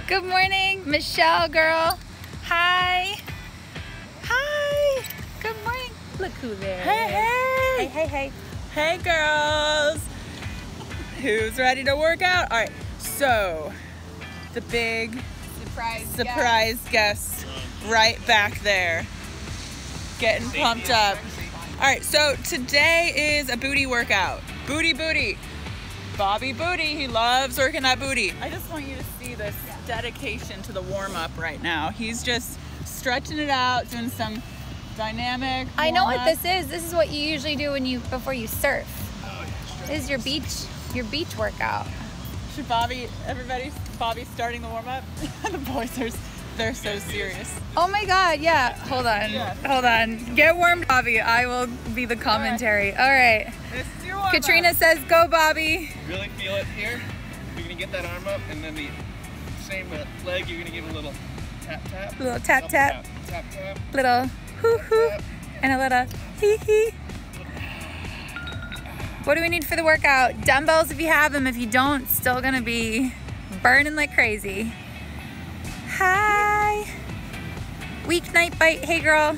Good morning, Michelle girl. Hi. Hi. Good morning. Look who there Hey, is. Hey. Hey, girls. Who's ready to work out? All right, so the big surprise guest right back there. Getting pumped up. All right, so today is a booty workout. Booty. Bobby Booty, he loves working that booty. I just want you to see this dedication to the warm-up right now. He's just stretching it out, doing some dynamic I know what warm-up. this is. This is what you usually do before you surf. This is your beach workout. Should Bobby's starting the warm-up? The boys they're so serious. Oh my God, yeah. Hold on. Get warmed, Bobby. I will be the commentary. All right. This is your warm-up. Katrina says, go, Bobby. Really feel it here. You're gonna get that arm up, and then the same leg, you're gonna give a little tap. Little tap. Tap. Little hoo-hoo. And a little hee-hee. What do we need for the workout? Dumbbells if you have them. If you don't, still gonna be burning like crazy. Hi. Weeknight bite. Hey, girl.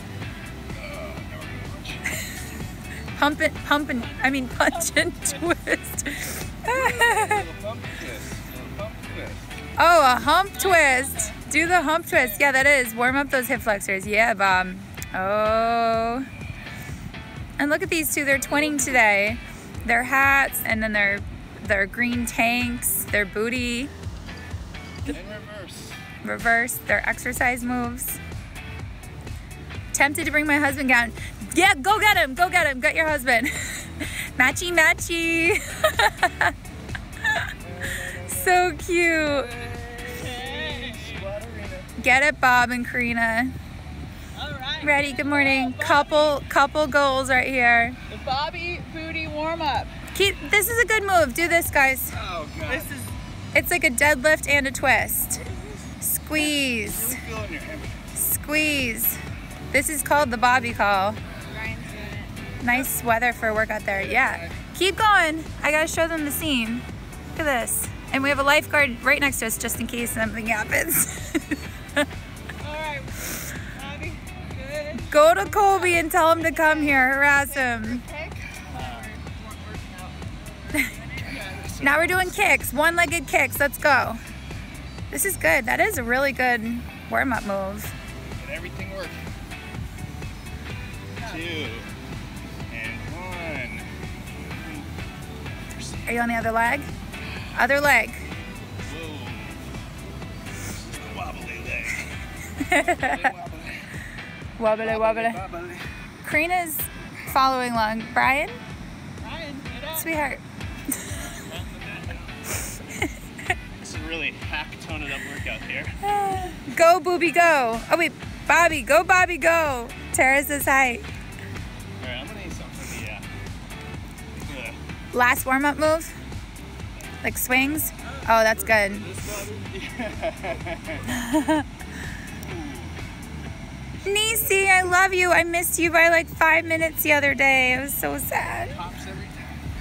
Punch and twist. Oh, a hump twist. Do the hump twist. Yeah, that is. Warm up those hip flexors. Yeah, Bob. Oh. And look at these two. They're twinning today. Their hats and then their green tanks, their booty. And Reverse. Their exercise moves. Tempted to bring my husband down. Yeah, go get him. Get your husband. Matchy. So cute. Get it, Bob and Karina. All right. Ready? Good morning. Couple goals right here. The Bobby Booty warm-up. This is a good move. Do this, guys. Oh god. This is It's like a deadlift and a twist. Squeeze. Really feel in your hamstring. Squeeze. This is called the Bobby call. Nice weather for a workout there. Yeah. Keep going. I gotta show them the scene. Look at this. And we have a lifeguard right next to us just in case something happens. all right. Bobby, good. Go to Colby and tell him to come here. Harass him. Now we're doing kicks. One-legged kicks. Let's go. This is good. That is a really good warm-up move. Get everything working. 2 and 1. Are you on the other leg? Other leg. Whoa. This is the wobbly leg. Wobbly. Karina's following along. Brian? Get up. Sweetheart. This is a really toning up workout here. Go, booby, go. Oh, wait. Bobby, go. Tara says hi. Alright, I'm gonna need something. Yeah. Last warm-up move? Like swings? Oh, that's good. Niecy, I love you. I missed you by like 5 minutes the other day. It was so sad. Pops every time.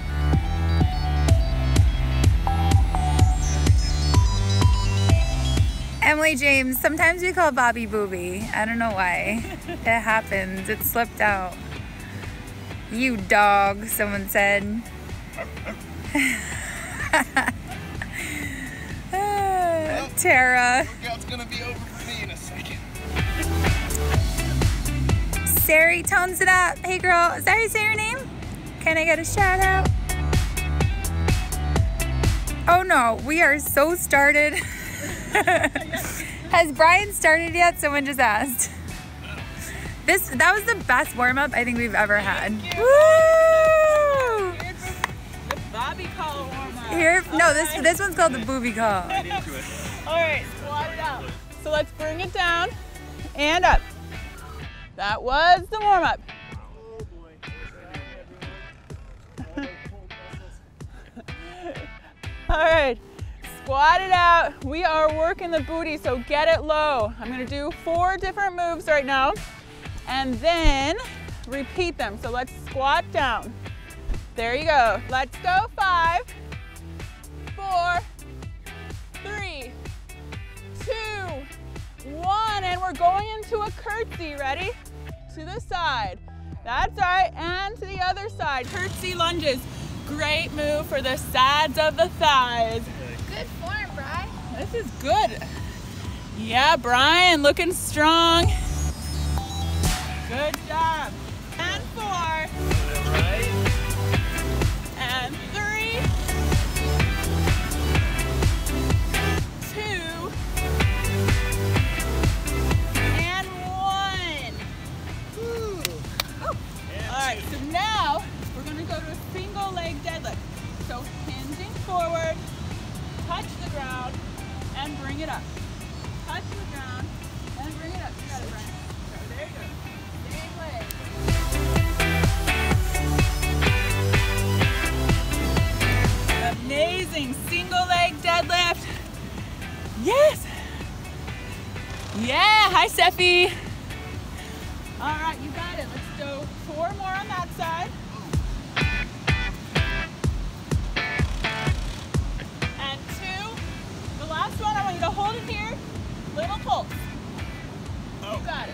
Emily James, sometimes we call Bobby Booby. I don't know why. It happens. It slipped out. You dog, someone said. Tara. Workout's gonna be over for me in a second. Sari tones it up. Hey girl, is that how you say your name? Can I get a shout out? Oh no, we are so started. Has Brian started yet? Someone just asked. That was the best warm-up I think we've ever had. Woo! The Bobby call warm-up. This one's called the booby call. Right into it. All right, squat it out. So let's bring it down and up. That was the warm-up. All right, squat it out. We are working the booty, so get it low. I'm gonna do 4 different moves right now, and then repeat them. So let's squat down. There you go. Let's go. 5, 4, 3, we're going into a curtsy. Ready? To the side. That's right, and to the other side. Curtsy lunges. Great move for the sides of the thighs. Good form, Bri. This is good. Yeah, Brian, looking strong. Good job. And 4. Right. And 3. 2. And 1. Woo. Oh. All right, so now we're gonna go to a single leg deadlift. So hinging forward, touch the ground, and bring it up. Touch the ground, and bring it up. You got it, Brian. So there you go. Same leg. Amazing single leg deadlift. Yes. Yeah, hi Sephi. All right, you got it. Let's go 4 more on that side. And 2. The last one, I want you to hold it here. Little pulse. Oh. You got it.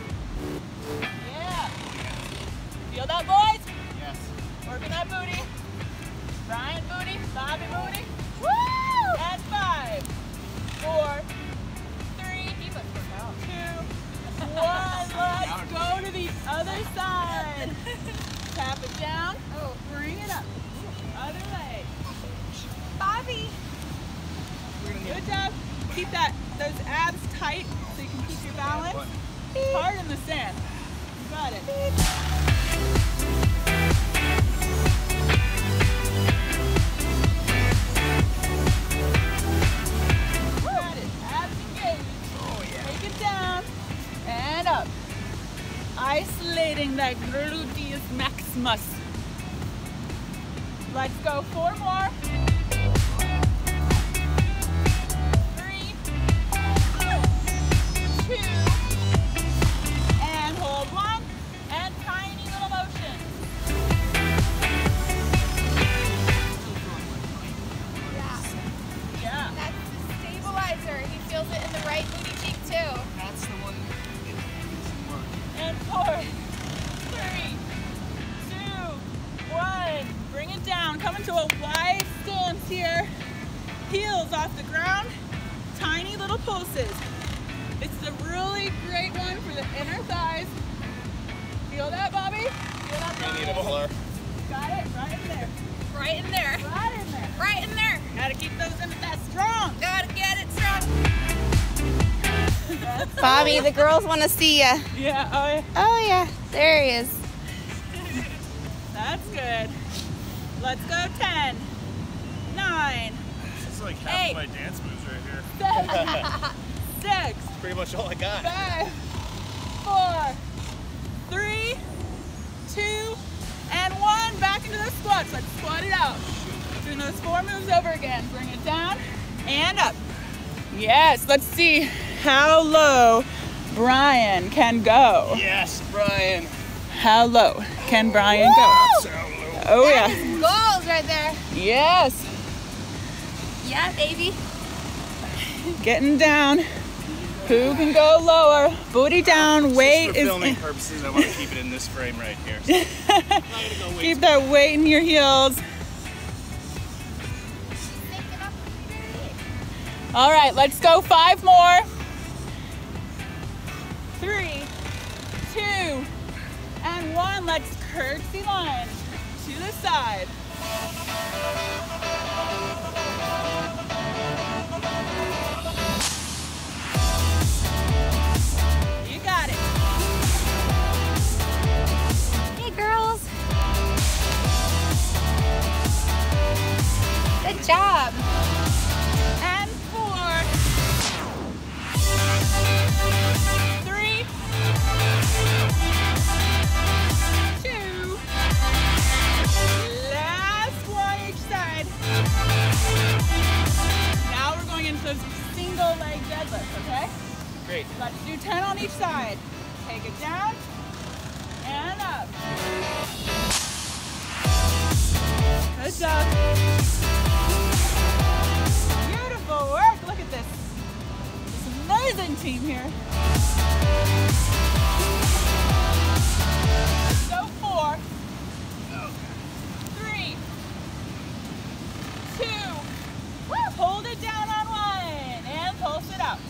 Yeah. Feel that, boys? Yes. Working that booty. Brian booty, Bobby booty. Woo! And 5, 4, 3, 2, 1. Let's go to the other side. Tap it down. Oh, bring it up. Other leg. Bobby. Good job. Keep those abs tight so you can keep your balance. Hard in the sand. You got it. Got it. Abs engaged. Oh yeah. Take it down and up. Isolating that gluteus maximus. Let's go 4 more. 3, 2, and hold 1, and tiny little motion. Yeah. That's the stabilizer. He feels it in the right booty cheek too. That's the one that needs some work. And 4, 3, 2, 1. Bring it down. Come into a wide stance here. Heels off the ground. Tiny little pulses. This is a really great one for the inner thighs. Feel that, Bobby? Feel that, I Bobby? need a blur. Got it? Right in there. Right in there. Right in there. Right in there. Gotta keep those in that strong. Gotta get it strong. Bobby, the girls want to see you. Yeah, oh yeah. Oh yeah, there he is. That's good. Let's go 10, 9, This is like half Hey. of my dance moves right here. 7, 6, Pretty much all I got. 5, 4, 3, 2, and 1. Back into the squats. Let's squat it out. Doing those 4 moves over again. Bring it down and up. Yes, let's see how low Brian can go. Yes, Brian. How low can Brian go? So low. Oh yeah. Goals right there. Yes. Yeah, baby. Getting down. Who can go lower? Booty down. Weight Just for is filming in. purposes, I want to keep it in this frame right here. So I'm not gonna go way Keep that weight in your heels. All right, let's go 5 more. 3, 2, and 1. Let's curtsy lunge to the side. You got it. Hey, girls. Good job. And 4, 3, 2. Last one each side. Now we're going into those single leg deadlifts, okay? Great. Let's do 10 on each side. Take it down and up. Good job. Beautiful work. Look at this. It's amazing team here. Go 4, 3, 2, hold it down on 1 and pulse it out.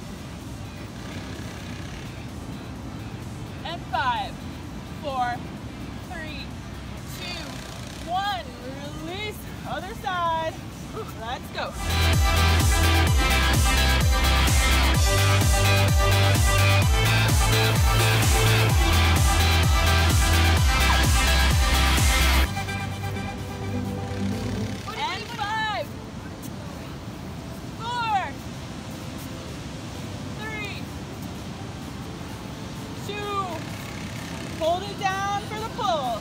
And 5, 4, 3, 2, 1. Release. Other side. Let's go. And 5, 4, 3, 2, hold it down for the pulse.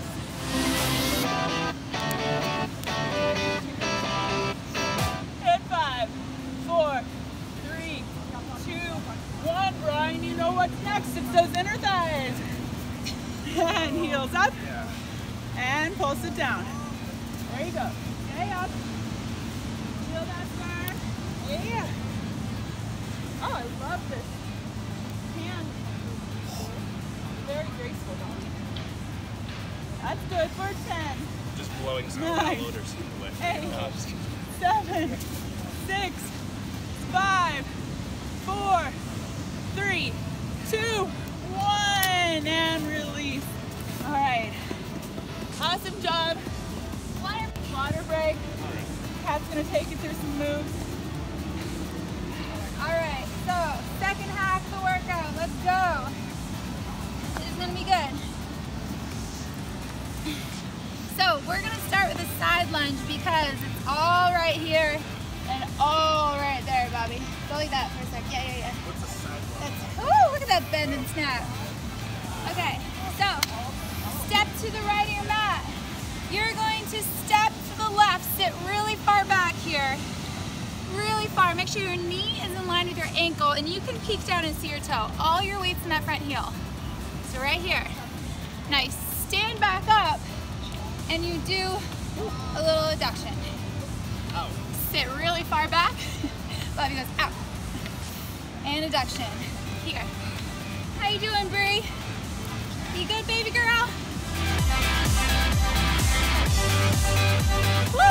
And 5, 4, 3, 2, 1. Brian, you know what's next. It's those inner thighs. And heels up. And pulse it down. There you go. Stay up. Feel that burn. Yeah. Oh, I love this. Hand. Very graceful. That's good for 10. Just blowing some 9, loaders away. 8, No, I'm just kidding. 7, 6, 5, 4, 3, 2, 1, and release. All right. Awesome job. Water break. Kat's gonna take you through some moves. All right, so second half of the workout. Let's go. This is gonna be good. So we're gonna start with a side lunge because it's all right here and all right there, Bobby. Go like that for a second. Yeah. What's a side lunge? That's, ooh, look at that bend and snap. Okay, so step to the right of your mat. You're going to step to the left, sit really far back here. Really far. Make sure your knee is in line with your ankle and you can peek down and see your toe. All your weight's in that front heel. So right here. Now you stand back up and you do a little adduction. Ow. Sit really far back. Bobby goes out. And adduction. Here. How you doing, Bree? You good, baby girl? Woo!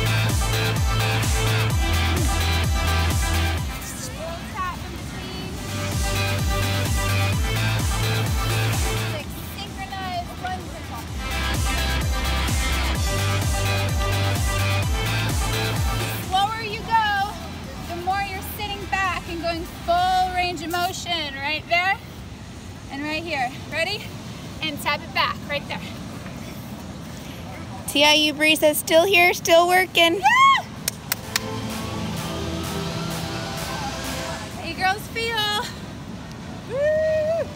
Little tap in between. 6 synchronized lunges. The slower you go, the more you're sitting back and going full range of motion right there and right here. Ready? And tap it back right there. TIU Bree says still here, still working. Yeah! How you girls feel? Woo!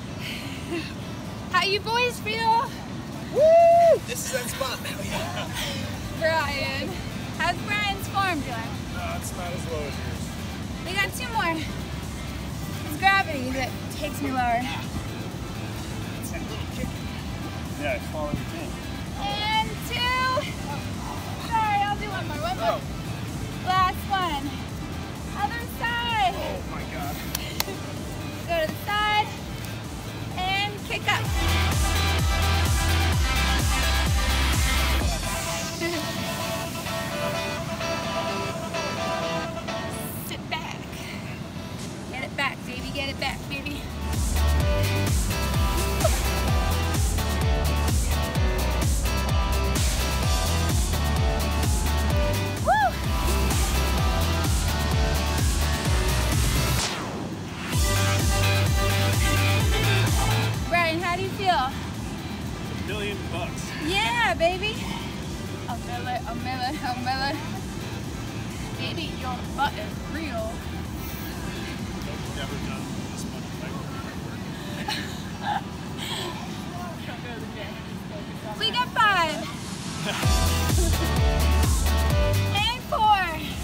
How you boys feel? Woo! This is that spot. Oh, yeah. Brian. How's Brian's form doing? No, it's not as low as yours. We got 2 more. It's gravity that takes me lower. It's that little kick. Yeah, it's following your thing. And 2. Sorry, I'll do one more. Oh. Last one. Other side. Oh my God. Go to the side and kick up. Sit back. Get it back, baby. Get it back, baby. Woo! Brian, how do you feel? $1 million. Yeah, baby. Umbrella. Baby, your butt is real. Never done this much work. We got 5. And 4.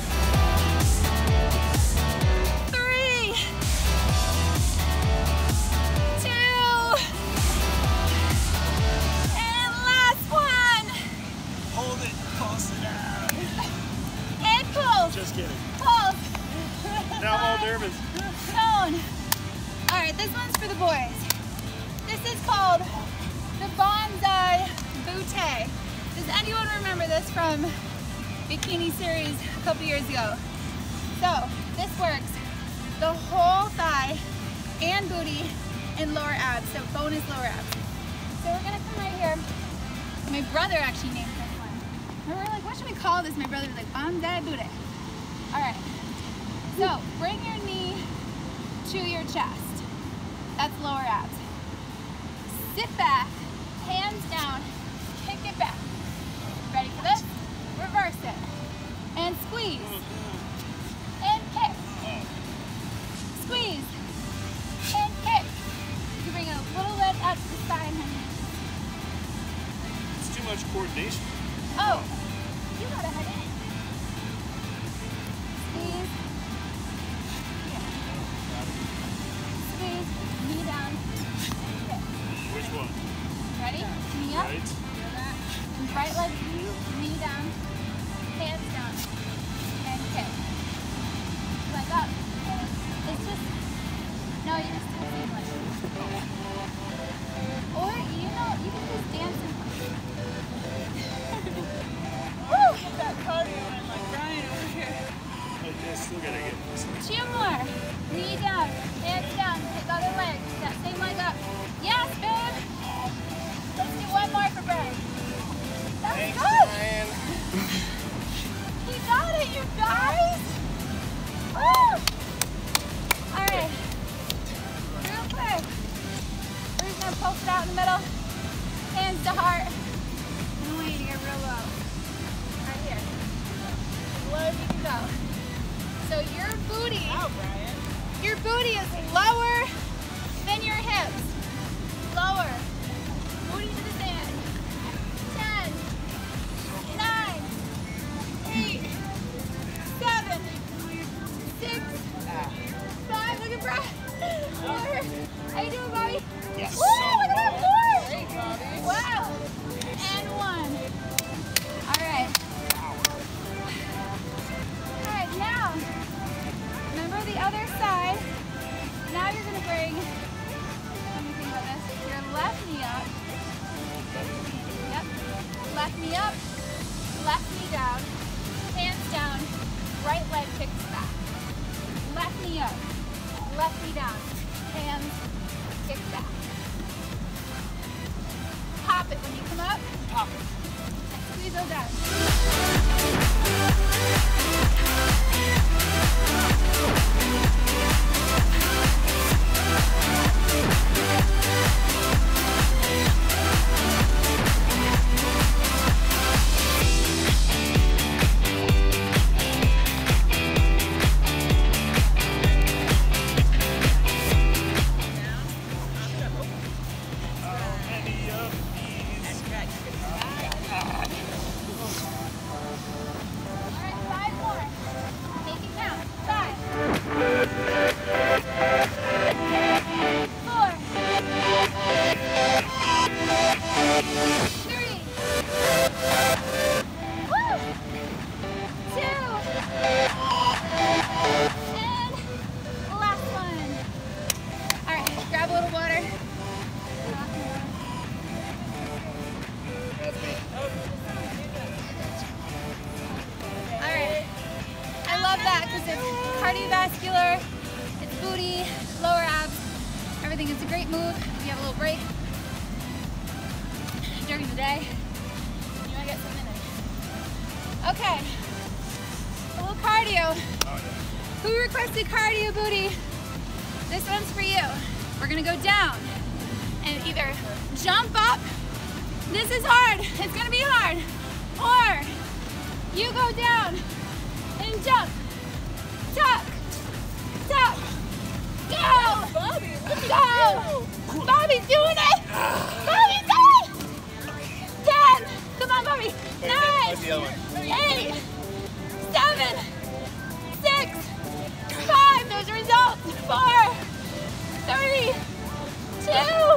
3. 2. And last one. Hold it, pulse it out. And pull. Just kidding. Pull. Now I'm all nervous. No. bone. All right, this one's for the boys. This is called the bonsai bootay. Does anyone remember this from Bikini Series a couple years ago? So this works the whole thigh and booty and lower abs, so bonus lower abs. So we're gonna come right here. My brother actually named this one. And we're like, what should we call this? My brother was like, bonsai booty. All right, so bring your knee to your chest. That's lower abs. Sit back, hands down, kick it back. Ready for this? Reverse it. And squeeze. And kick. Squeeze. And kick. You bring a little bit up to the side, honey. It's too much coordination. Oh, you got a headache. Squeeze. Yeah. Squeeze. Knee down. And kick. Which one? Ready? Knee up. Right. And right leg, knee down, hands down, and kick. Leg up. It's just, no, you just do the leg. Or, you know, you can just dance and Woo! Get that cardio in like Brian over here. I still gotta get this. 2 more. Knee down, hands down, his other leg. That same leg up. Yes, babe. Let's do one more for Brian. That's Thanks, good. Brian. He got it, you guys. Woo! All right. Real quick. We're just gonna pulse it out in the middle. Hands to heart. And I want you to get real low. Right here. As low as you can go. So your booty. Wow, Brian. Your booty is lower than your hips. Lower. Booty to the sand. 10, 9, 8, 7, 6, 5. Look at Brad. 4. How you doing, Bobby? Yes. Woo! Look at that 4. Great, Bobby. Wow. And 1. All right. All right, now, remember the other side. Now you're gonna bring, let me think about this, your left knee up. Yep. Left knee up, left knee down, hands down, right leg kicks back. Left knee up, left knee down, hands kick back. Pop it when you come up. Pop it. And squeeze those abs. Cardiovascular, it's booty, lower abs, everything. It's a great move. You have a little break during the day. You want to get some in it. Okay, a little cardio. Who requested cardio booty? This one's for you. We're gonna go down and either jump up. This is hard. It's gonna be hard. Or you go down and jump. Tuck, tuck, go, Bobby, look at go. you. Bobby's doing it. Bobby's doing it. 10. Come on, Bobby. 9, the other one? 8, 7, 6, 5. Those results. 4, 3, 2,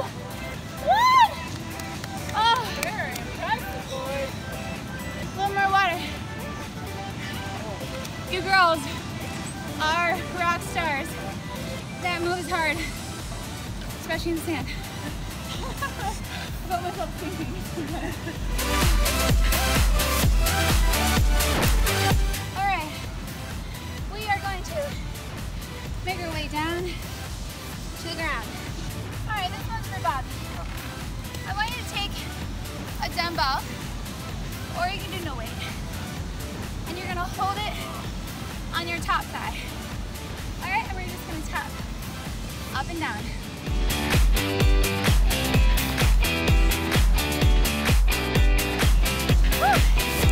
1. Oh, Very impressive, boys. a little more water. You girls are rock stars. That hard, especially in the sand. I felt myself sinking. All right, we are going to make our way down to the ground. All right, this one's for Bobby. I want you to take a dumbbell, or you can do no weight, and you're gonna hold it on your top thigh. All right, and we're just gonna tap up and down. Woo.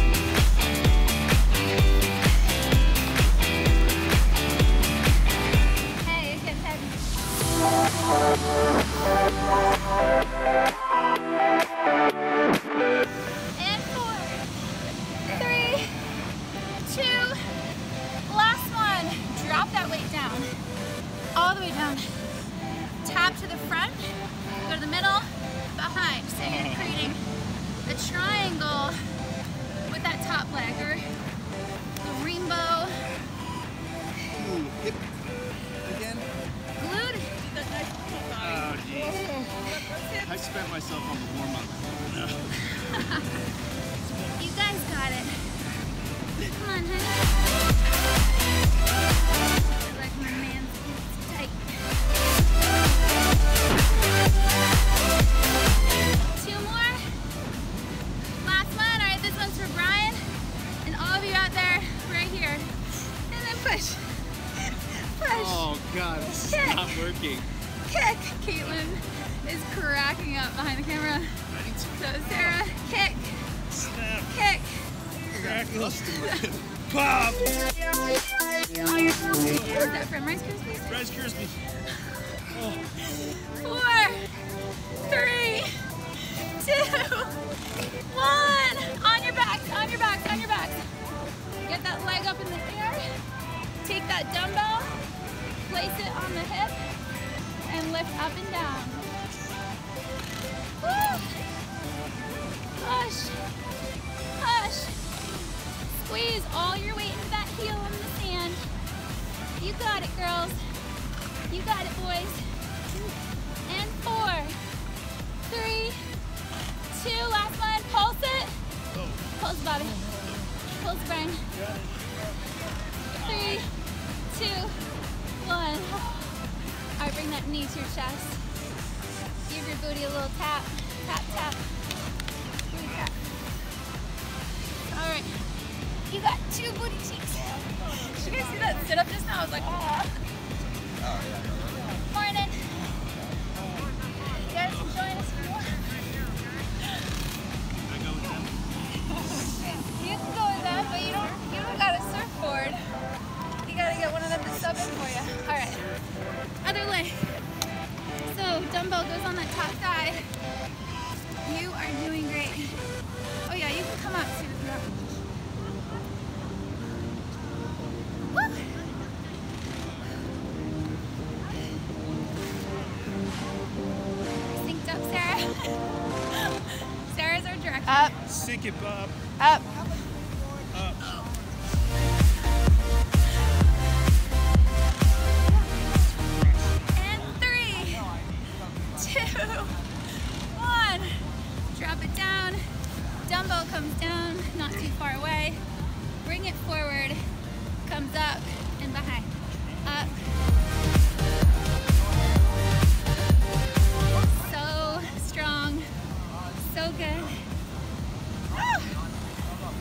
Hey, it gets heavy. And 4, 3, 2, last one. Drop that weight down, all the way down. Tap to the front, go to the middle, behind. So you're creating a triangle with that top leg, or the rainbow. Ooh, hip again. Glute. Oh, jeez. I spent myself on the warm-up. You guys got it. Come on, honey. I like my man's tight. 2 more. Last one. All right, this one's for Brian and all of you out there right here. And then push. Push. Oh, God, this is Kick. not working. Kick. Caitlin is cracking up behind the camera. So Sarah, kick. Snap. Kick. Crackles. Pop. Is that from Rice Krispies? Rice Krispies. 4, 3, 2, 1. On your backs, on your backs, on your backs. Get that leg up in the air. Take that dumbbell, place it on the hip, and lift up and down. Woo. Push, push. Squeeze all your weight into that heel in the sand. You got it, girls. You got it, boys. And 4, 3, 2, last one. Pulse it. Pulse, Bobby. Pulse, Brian. 3, 2, 1. All right, bring that knee to your chest. Give your booty a little tap. Tap, tap. Booty tap. All right. You got 2 booty cheeks. Did you guys see that sit up just now? I was like, oh. Morning. You guys can join us if you want. I go with them. You can go with them, but you don't got a surfboard. You gotta get one of them to sub in for you. All right. Other leg. So dumbbell goes on that top thigh. You are doing great. Oh yeah, you can come up too. Synced up, Sarah. Sarah's our director. Up, Sink it, Bob. up. Up. And 3, 2, 1. Drop it down. Dumbbell comes down, not too far away. Bring it forward. Comes up and behind. Up. So strong. So good.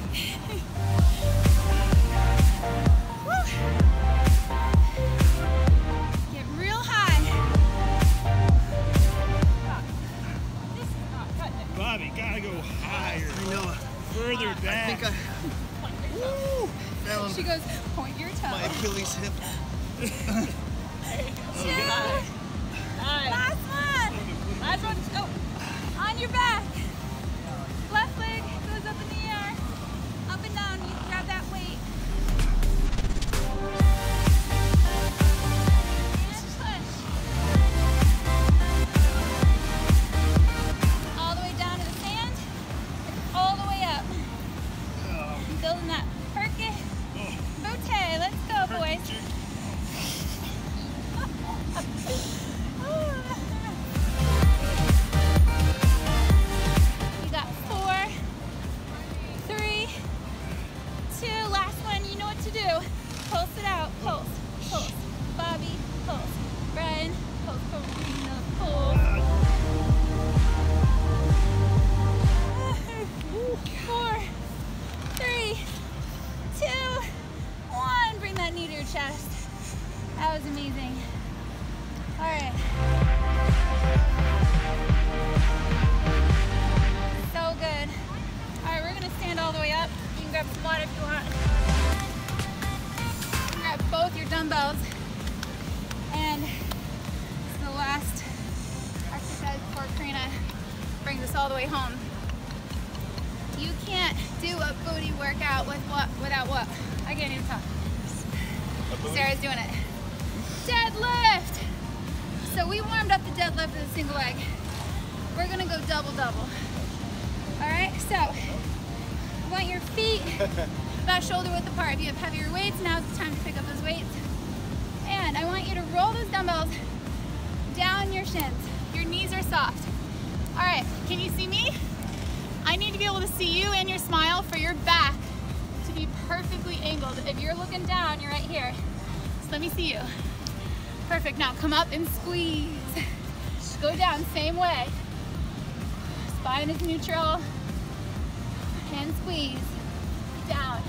amazing. All right. So good. All right, we're gonna stand all the way up. You can grab some water if you want. Grab both your dumbbells. And this is the last exercise before Karina brings us all the way home. You can't do a booty workout without what? I can't even talk. Sarah's doing it. Deadlift! So we warmed up the deadlift with a single leg. We're gonna go double-double. All right, so I want your feet about shoulder width apart. If you have heavier weights, now's the time to pick up those weights. And I want you to roll those dumbbells down your shins. Your knees are soft. All right, can you see me? I need to be able to see you and your smile for your back to be perfectly angled. If you're looking down, you're right here. So let me see you. Perfect, now come up and squeeze. Go down, same way. Spine is neutral. And squeeze. Down.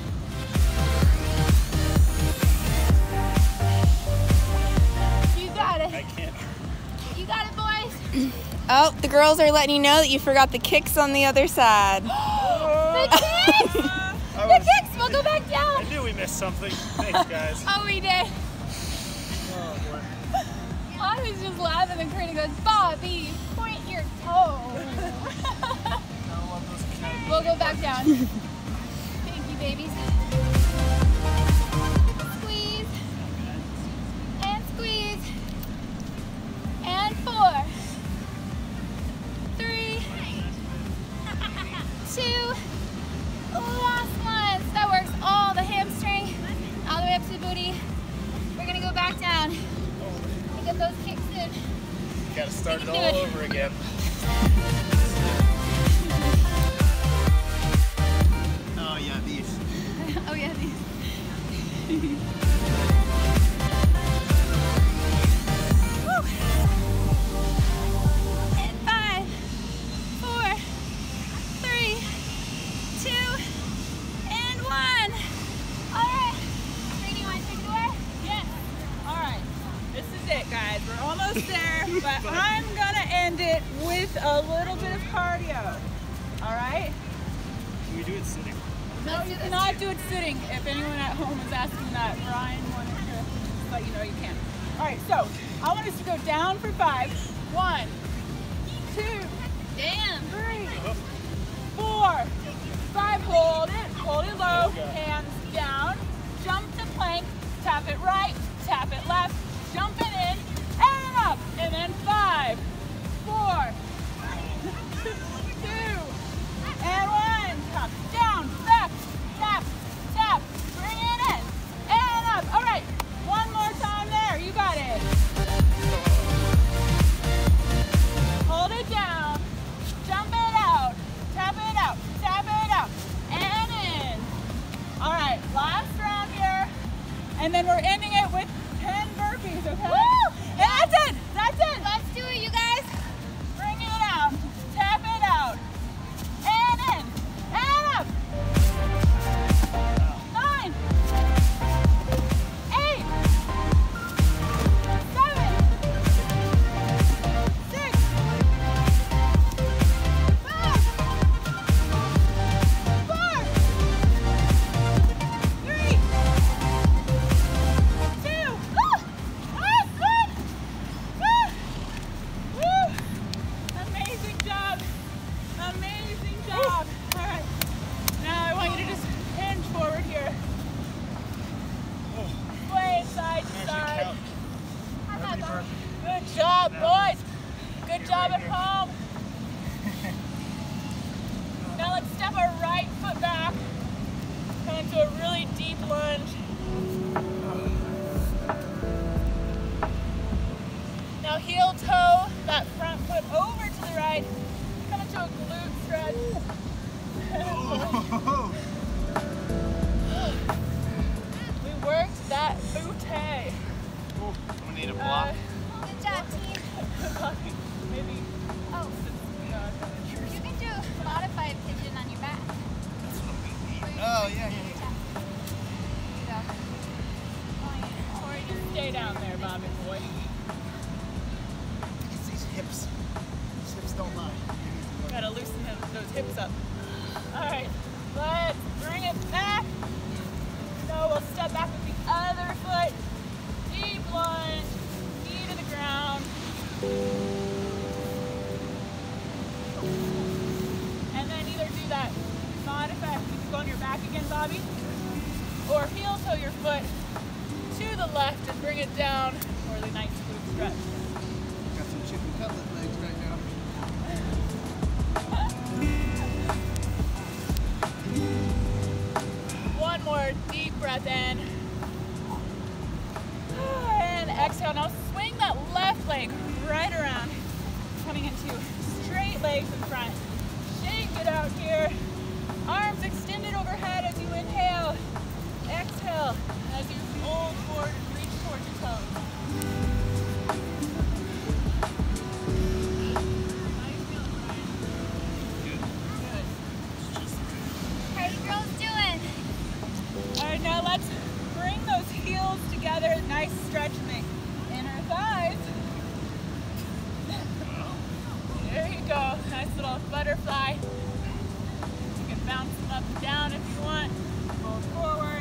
You got it. I can't. You got it, boys. Oh, the girls are letting you know that you forgot the kicks on the other side. The kicks! The kicks! We'll go back down. I knew we missed something. Thanks, guys. Oh, we did. Oh, boy. I was just laughing and Karina goes, Bobby, point your toe. We'll go back down. Thank you, babies. Squeeze. And squeeze. And 4. 3. 2. Last one. So that works all the hamstring, all the way up to the booty. We're gonna go back down. Get those kicks in. Gotta start it all over again. Oh yeah, these. Oh yeah, these. Woo. And 5, 4, 3, 2, and 1. All right. Brady, you want to take it away? Yes. All right. This is it, guys. We're almost there, but I'm gonna end it with a little bit of cardio. All right? Can we do it sitting? No, you cannot do it sitting. If anyone at home is asking that, Ryan wanted to let you know you can. All right, so I want us to go down for 5. 1, 2, Damn. 3, 4, 5. Hold it low. Hands down. Jump to plank. Tap it right. Tap it left. Jump it in and up. And then 5, 4, 2, and 1. Come down. Back. Tap. Tap. Bring it in and up. All right. One more time there. You got it. Hold it down. Jump it out. Tap it out. Tap it out. And in. All right. Last round here. And then we're ending it with 10 burpees, okay? Woo! And that's it. That's it. Let's do it, you guys. Bring it out. Tap it out. And in. And up. 9, 8, 7, 6, 5, 4, 3, 2. Amazing job. Amazing job. All right. Now I want you to just hinge forward here. Sway side to side. Good job, boys. Good job at home. Now let's step our right foot back. Come into a really deep lunge. Now heel toe that front foot over to the right. Come into a glute stretch. We worked that booty. I'm gonna need a block. Good job, team. Maybe. Oh, you can do modified pigeon on your back. Oh, yeah. There you go. Or you stay down there, job, big boy. It's these hips. These hips don't lie. Gotta loosen those hips up. All right, let's bring it back. So we'll step back with the other foot. Deep lunge, knee to the ground. And then either do that side effect, you can go on your back again, Bobby, or heel toe your foot to the left and bring it down for the nice glute stretch. Got some chicken cutlet legs right now. One more deep breath in. And exhale. Now swing that left leg right around. Coming into straight legs in front. Shake it out here. Arms extended overhead as you inhale. Exhale as you fold forward and reach towards your toes. How you feeling, Brian? Good. How you girls doing? All right, now let's bring those heels together. Nice stretch in the inner thighs. There you go. Nice little butterfly. You can bounce them up and down if you want. Fold forward.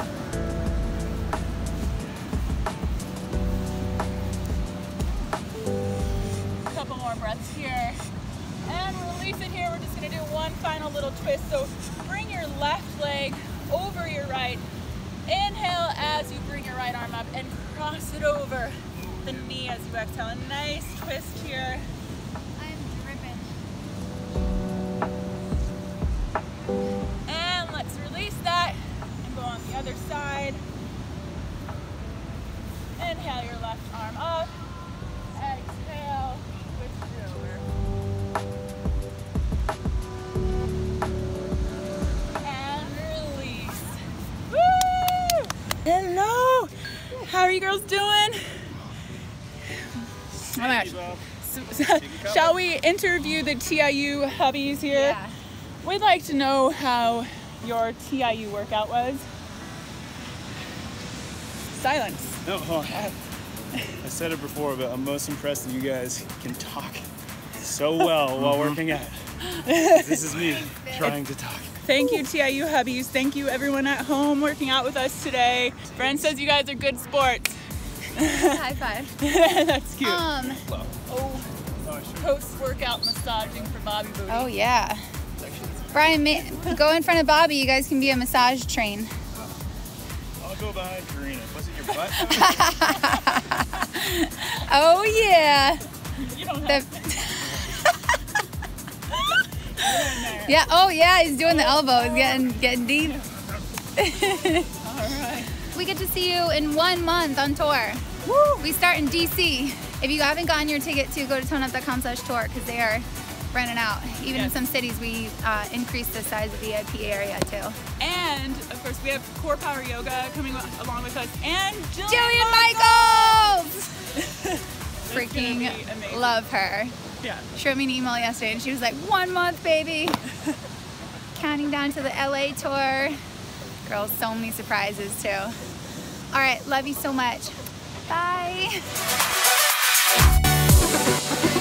A couple more breaths here. And release it here. We're just going to do one final little twist. So bring your left leg over your right. Inhale as you bring your right arm up and cross it over the knee as you exhale. A nice twist here. I'm dripping. And let's release that and go on the other side. Inhale your left arm up. Exhale, twist it over. And release. Woo! Hello! How are you girls doing? Oh my gosh. Shall we interview the TIU hubbies here? Yeah. We'd like to know how your TIU workout was. Silence. No, hold on. I said it before, but I'm most impressed that you guys can talk so well while working out. This is me trying to talk. Thank you, TIU hubbies. Thank you, everyone at home working out with us today. Brent says you guys are good sports. High five. That's cute. Oh, Post-workout massaging for Bobby Booty. oh yeah. Brian, go in front of Bobby. You guys can be a massage train. I'll go behind Karina. Was it your butt? Oh yeah. You don't have Yeah. Oh yeah. He's doing the elbow. He's getting deep. All right. We get to see you in 1 month on tour. Woo! We start in DC. If you haven't gotten your ticket to go to toneup.com/tour because they are running out. Even in some cities, we increased the size of the VIP area too. And of course, we have Core Power Yoga coming along with us, and Jillian Michaels! Freaking be amazing. love her. Yeah. She wrote me an email yesterday and she was like, 1 month, baby. Counting down to the LA tour. Girls, so many surprises too. All right, love you so much. Bye.